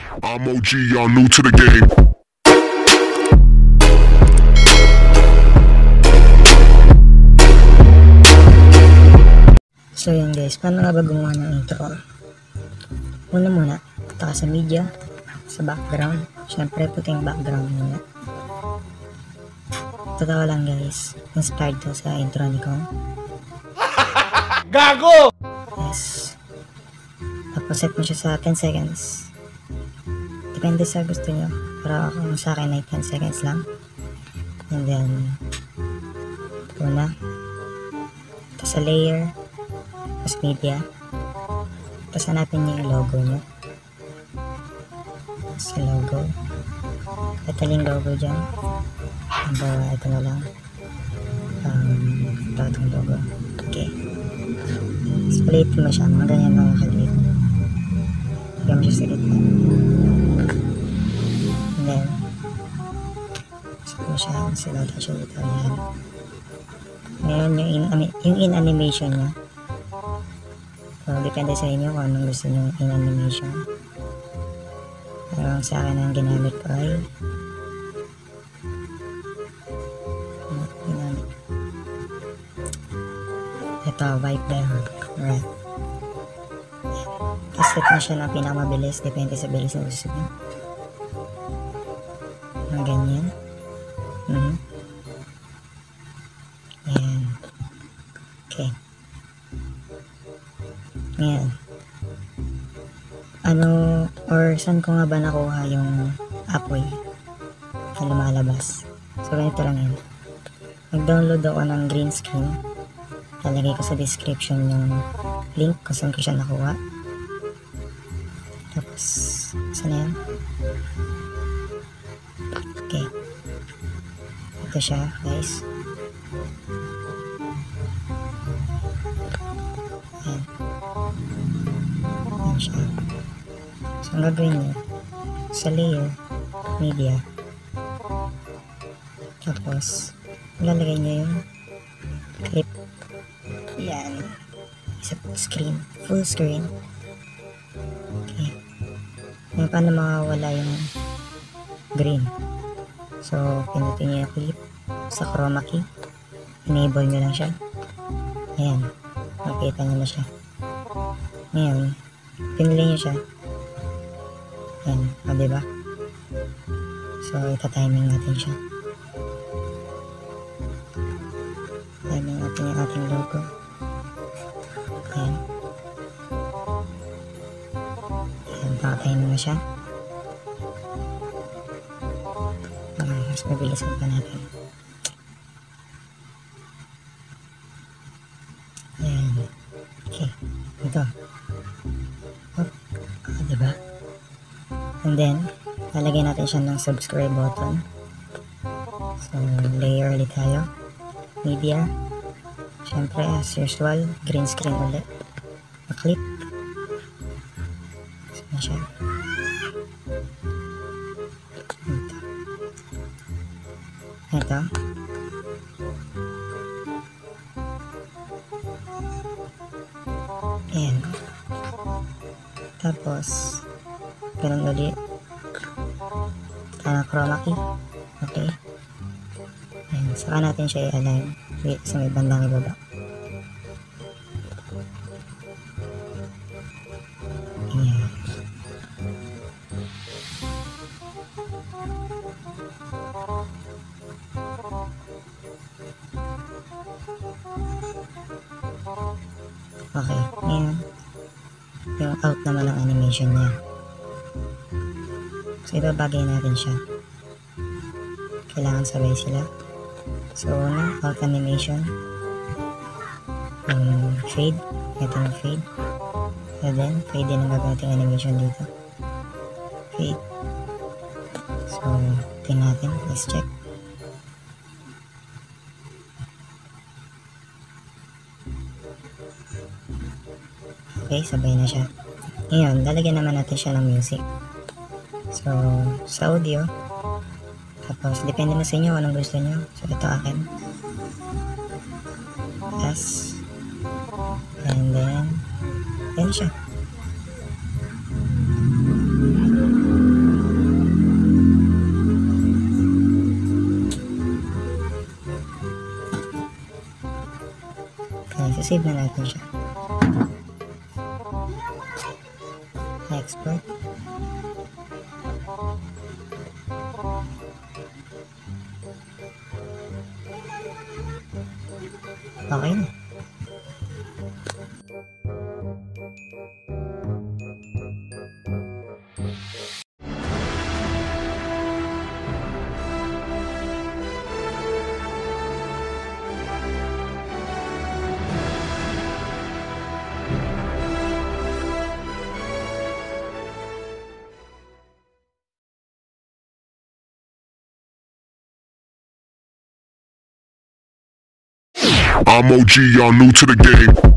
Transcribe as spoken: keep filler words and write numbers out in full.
I'm O G, y'all new to the game. So yun guys, paano nga ba gumawa ng intro? Una muna, punta ka sa media, sa background. Siyempre puting background muna. Totoo lang guys, inspired to sa intro ni Kong. Gago! Yes. Tapos set mo siya sa ten seconds. Depende sa gusto nyo. Pero kung sa akin ay ten seconds lang. And then, una, tapos sa layer, tapos media, tapos hanapin nyo yung logo nyo. Sa logo, pataling logo dyan. Hanggang ito na lang. Um, ito itong logo. Okay. Split mo siya, mga ganyan lang nakaliit. Hanggang mo siya sa gitna. And then, split mo siya, silata siya dito. Ayan. Ngayon, yung in, yung in animation niya. So, depende sa inyo kung anong gusto nyo in animation. Pero sa akin ang ginamit ko ay ginamit ito, wipe the hook. Right. Tapos set na siya ng pinakamabilis. Depende sa bilis na gusto nyo. Mga ganyan. Mm-hmm. Ayan. Okay. Ngayon, ano, or saan ko nga ba nakuha yung apoy na lumalabas? So, ganito lang yun. Nag-download ako ng green screen. Lalagay ko sa description yung link kung saan ko siya nakuha. Tapos, saan na yan? Okay. Ito siya, guys. Ayan. Ayan siya. So, ang gagawin nyo, sa layer, media, tapos, lalagay nyo yung clip. Yan. Isa full screen. Full screen. Okay. Ngayon, paano makawala yung green? So, pinutin nyo yung clip sa chroma key. Enable nyo lang siya. Ayan. Makita nyo na siya. Ngayon, pinili nyo siya. Ayan. O, diba? So, ita-timing natin siya. Timing natin yung ating logo. Ayan. Ayan, naka-timing na siya. Okay, mas mabilisan pa natin. Ayan. Okay. Ito. Hop. Ah, diba? And then, lalagyan natin siya ng subscribe button. So, layer ulit tayo. Media. Siyempre, as usual, green screen ulit. Na-clip. So, na siya. Ito. Ito. Ayan. Tapos, ganun ulit. Tanang chroma key. Okay. Ayan. Saka natin siya i-align sa may bandang ibaba. Ayan. Okay. Ayan. Yung out naman ang animation niya. So, ibabagay natin siya. Kailangan sabay sila. So, una, out animation. Yung fade. Ito yung fade. And then, fade din ang gagawin natin animation dito. Fade. So, tingnan natin. Let's check. Okay, sabay na siya. Ngayon, lalagyan naman natin siya ng music. So, sa audio, tapos, depende na sa inyo anong gusto nyo. So, ito akin. S. And then, yan siya. save na natin siya. Export. Okay na. I'm O G, y'all new to the game.